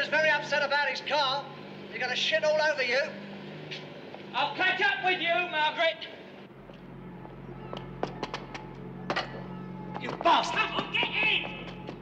was very upset about his car. He got a shit all over you. I'll catch up with you, Margaret. You bastard! Come on, get in!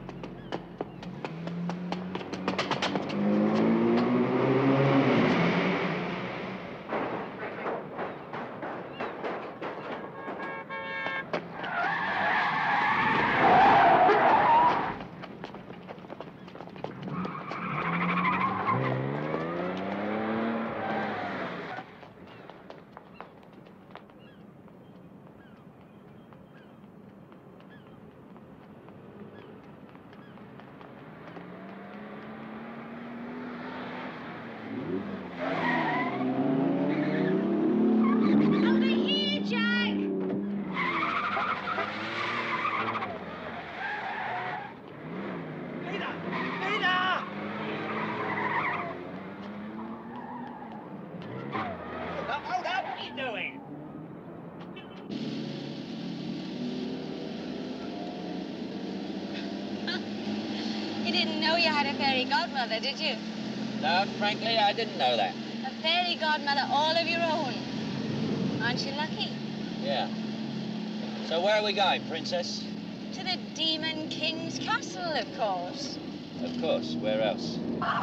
Godmother, did you? No, frankly, I didn't know that. A fairy godmother all of your own. Aren't you lucky? Yeah. So where are we going, Princess? To the Demon King's castle, of course. Of course. Where else?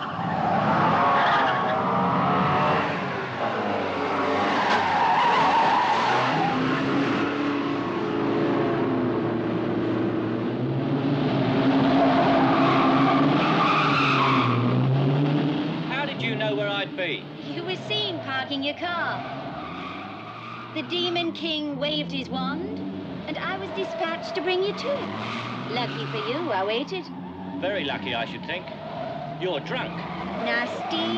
You were seen parking your car. The Demon King waved his wand, and I was dispatched to bring you to him. Lucky for you, I waited. Very lucky, I should think. You're drunk. Nasty.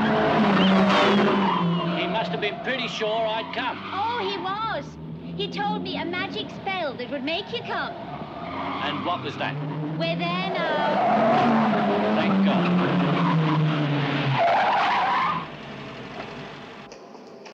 He must have been pretty sure I'd come. Oh, he was. He told me a magic spell that would make you come. And what was that? We're there now.